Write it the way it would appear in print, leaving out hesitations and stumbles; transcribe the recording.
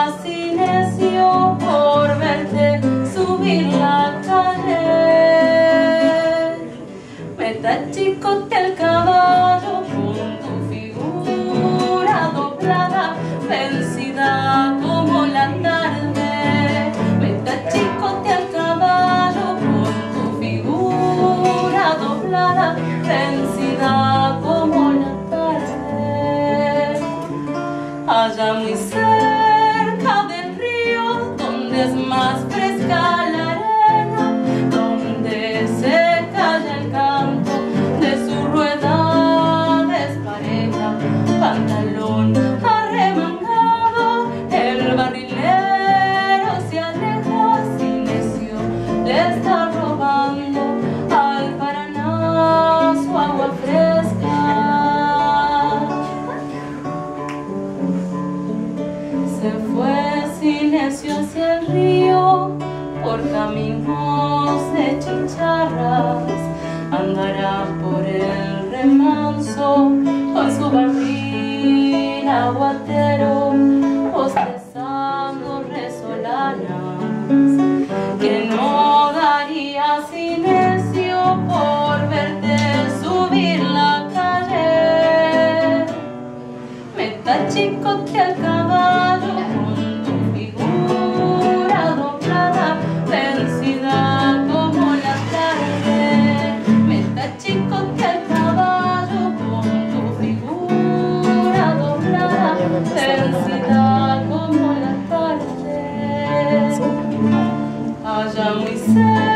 así necio por verte subir la calle. Me tachicotea el caballo con tu figura doblada, vencida como la tarde. Me tachicotea el caballo con tu figura doblada, vencida como la tarde. Allá muy cerca del río, donde es más fresca la arena, donde se calla el canto de su rueda despareja, pantalón arremangado, el barrilero se aleja, silencio le está robando al Paraná su agua fresca. Se fue silencio hacia el río, por caminos de chicharras, andará por el remanso con su barril aguatero, bostezando resolanas, que no daría silencio por verte subir la calle. Me tachicotea el caballo con tu figura doblada, vencida como la tarde. Me tachicotea el caballo con tu figura doblada, vencida como la tarde. Allá muy cerca